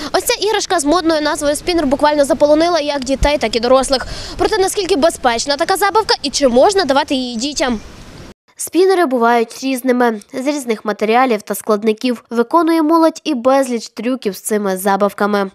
Ось ця іграшка з модною назвою «Спінер» буквально заполонила як дітей, так і дорослих. Проте наскільки безпечна така забавка і чи можна давати її дітям? Спінери бувають різними, з різних матеріалів та складників. Виконує молодь і безліч трюків з цими забавками.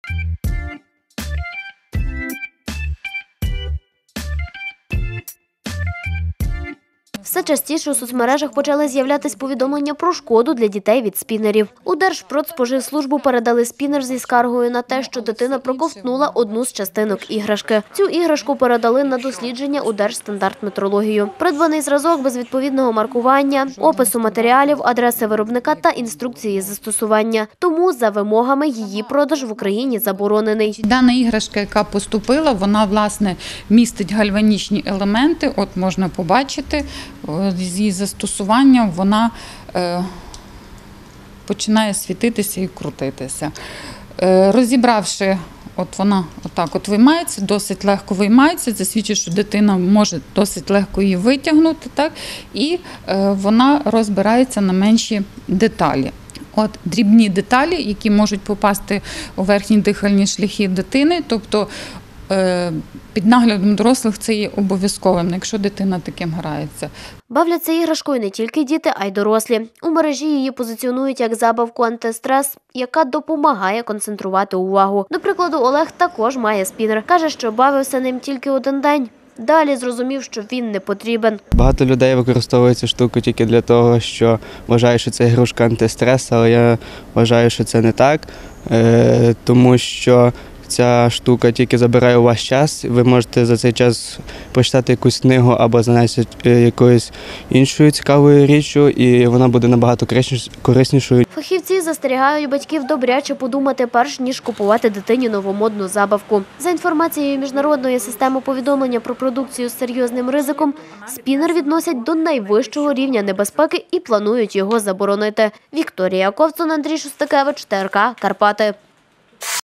Все частіше у соцмережах почали з'являтися повідомлення про шкоду для дітей від спінерів. У Держпродспоживслужбу передали спінер зі скаргою на те, що дитина проковтнула одну з частинок іграшки. Цю іграшку передали на дослідження у Держстандартметрологію. Придбаний зразок без відповідного маркування, опису матеріалів, адреси виробника та інструкції застосування. Тому за вимогами її продаж в Україні заборонений. Дана іграшка, яка поступила, вона, власне, містить гальванічні елементи. От можна побачити. З її застосуванням вона починає світитися і крутитися. Розібравши, от вона отак от виймається, досить легко виймається, це свідчить, що дитина може досить легко її витягнути, так? І вона розбирається на менші деталі. От дрібні деталі, які можуть попасти у верхні дихальні шляхи дитини, тобто під наглядом дорослих це є обов'язковим, якщо дитина таким грається. Бавляться іграшкою не тільки діти, а й дорослі. У мережі її позиціонують як забавку антистрес, яка допомагає концентрувати увагу. До прикладу, Олег також має спінер. Каже, що бавився ним тільки один день. Далі зрозумів, що він не потрібен. Багато людей використовують цю штуку тільки для того, що вважають, що це іграшка антистрес, але я вважаю, що це не так, тому що ця штука тільки забирає у вас час, ви можете за цей час прочитати якусь книгу або зайнятися якоюсь іншою цікавою річчю, і вона буде набагато кориснішою. Фахівці застерігають батьків добряче подумати, перш ніж купувати дитині новомодну забавку. За інформацією Міжнародної системи повідомлення про продукцію з серйозним ризиком, спінер відносять до найвищого рівня небезпеки і планують його заборонити. Вікторія Ковцун, Андрій Шостакевич, ТРК Карпати.